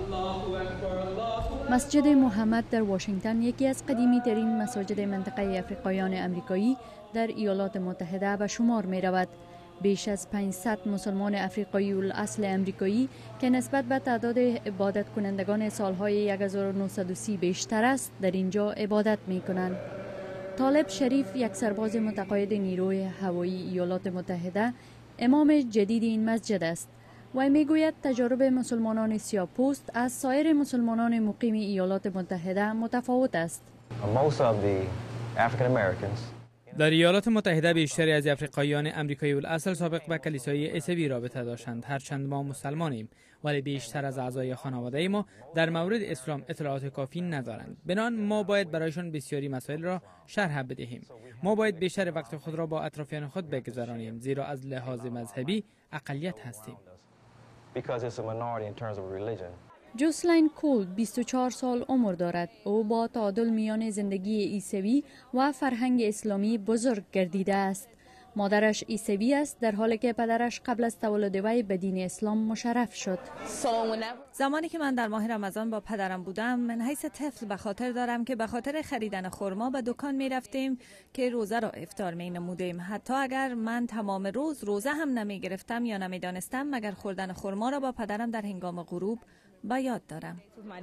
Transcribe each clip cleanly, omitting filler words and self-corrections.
مسجد محمد در واشنگتن یکی از قدیمی ترین مساجد منطقه افریقایان امریکایی در ایالات متحده به شمار می رود. بیش از 500 مسلمان افریقایی الاصل امریکایی که نسبت به تعداد عبادت کنندگان سالهای 1930 بیشتر است در اینجا عبادت می کنند. طالب شریف، یک سرباز متقاعد نیروی هوایی ایالات متحده، امام جدید این مسجد است. و میگوید تجارب مسلمانان سیاه‌پوست از سایر مسلمانان مقیم ایالات متحده متفاوت است. در ایالات متحده بیشتری از افریقاییان امریکایی الاصل سابق به کلیسای عیسوی رابطه داشتند. هرچند ما مسلمانیم، ولی بیشتر از اعضای خانواده ما در مورد اسلام اطلاعات کافی ندارند. بنابراین ما باید برایشان بسیاری مسائل را شرح بدهیم. ما باید بیشتر وقت خود را با اطرافیان خود بگذرانیم، زیرا از لحاظ مذهبی اقلیت هستیم. جوسلاین کول 24 سال عمر دارد. او با تعادل میان زندگی عیسوی و فرهنگ اسلامی بزرگ گردیده است. مادرش عیسوی است، در حالی که پدرش قبل از تولد وی به دین اسلام مشرف شد. زمانی که من در ماه رمضان با پدرم بودم، من حیث طفل به خاطر دارم که به خاطر خریدن خرما به دکان می رفتیم که روزه را افطار می نمودیم. حتی اگر من تمام روز روزه هم نمی گرفتم یا نمی دانستم، مگر خوردن خرما را با پدرم در هنگام غروب با یاد دارم.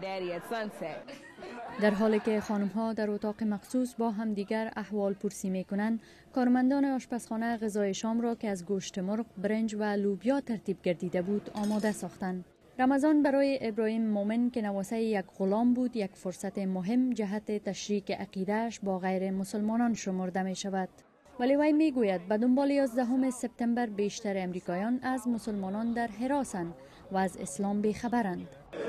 در حالی که خانم‌ها در اتاق مخصوص با همدیگر احوال پرسی می‌کنند، کارمندان آشپزخانه غذای شام را که از گوشت مرغ، برنج و لوبیا ترتیب گردیده بود آماده ساختند. رمضان برای ابراهیم مومن که نواسه یک غلام بود، یک فرصت مهم جهت تشریک عقیده‌اش با غیر مسلمانان شمرده می شود. ولی وی می گوید به دنبال 11 سپتامبر بیشتر امریکایان از مسلمانان در حراسند و از اسلام بیخبرند.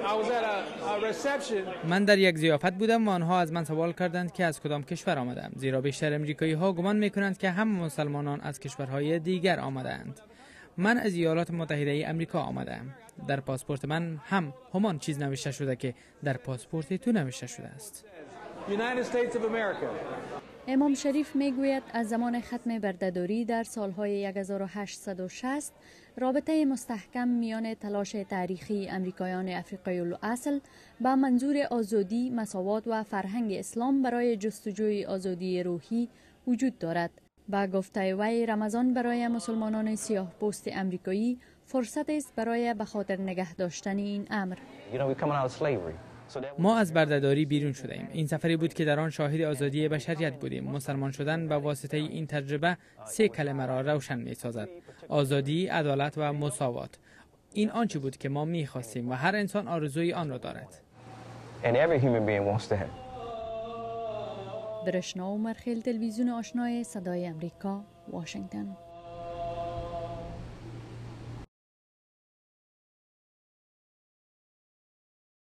من در یک ضیافت بودم و آنها از من سوال کردند که از کدام کشور آمدم، زیرا بیشتر امریکایی ها گمان می کنند که همه مسلمانان از کشورهای دیگر آمدند. من از ایالات متحده امریکا آمدم. در پاسپورت من هم همان چیز نوشته شده که در پاسپورت تو نوشته شده است. امام شریف میگوید از زمان ختم بردهداری در سالهای 1860 رابطه مستحکم میان تلاش تاریخی امریکایان افریقایی الاصل به منظور آزادی، مساوات و فرهنگ اسلام برای جستجوی آزادی روحی وجود دارد. با گفته وی، رمضان برای مسلمانان سیاه پوست امریکایی فرصت است برای به خاطر نگه داشتن این امر. ما از بردهداری بیرون شده ایم. این سفری بود که در آن شاهد آزادی بشریت بودیم. مسلمان شدن به واسطه این تجربه 3 کلمه را روشن می سازد: آزادی، عدالت و مساوات. این آنچه بود که ما می خواستیم و هر انسان آرزوی آن را دارد. برشنا مرخیل، تلویزیون آشنای صدای امریکا، واشنگتن.